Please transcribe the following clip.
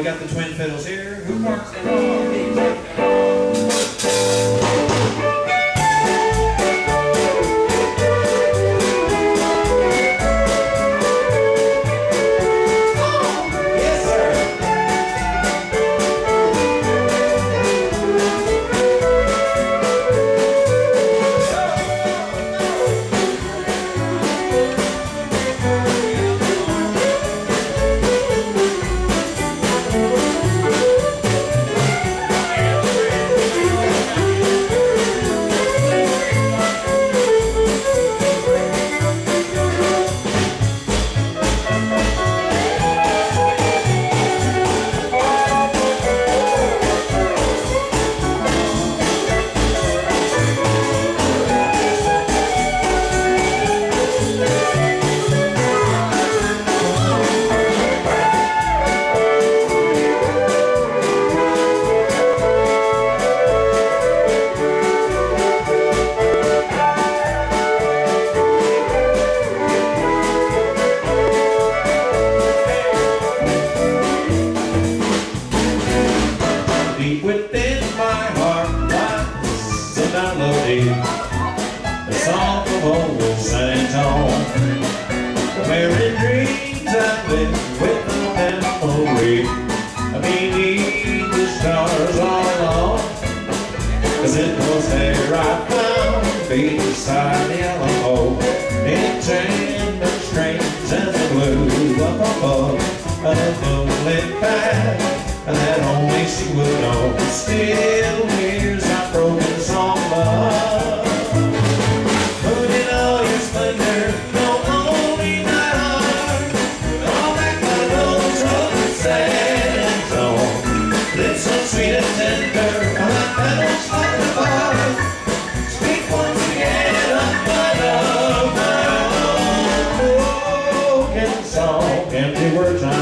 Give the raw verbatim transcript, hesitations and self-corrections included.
we got the twin fiddles here. Who parks in all? Deep within my heart lies a melody, a song of old San Antonio. The merry dreams I live with the memory beneath the stars all along. Cause it was there I found beside the Alamo, in tender strings as the blue up above a moonlit path that only she would know. Still hears our broken song of love. Put in all your splendor, no only my heart. All back my rose of San Antonio. Lips so sweet and tender, my petals like the bar. Speak once again of my love, my own broken song. Empty words I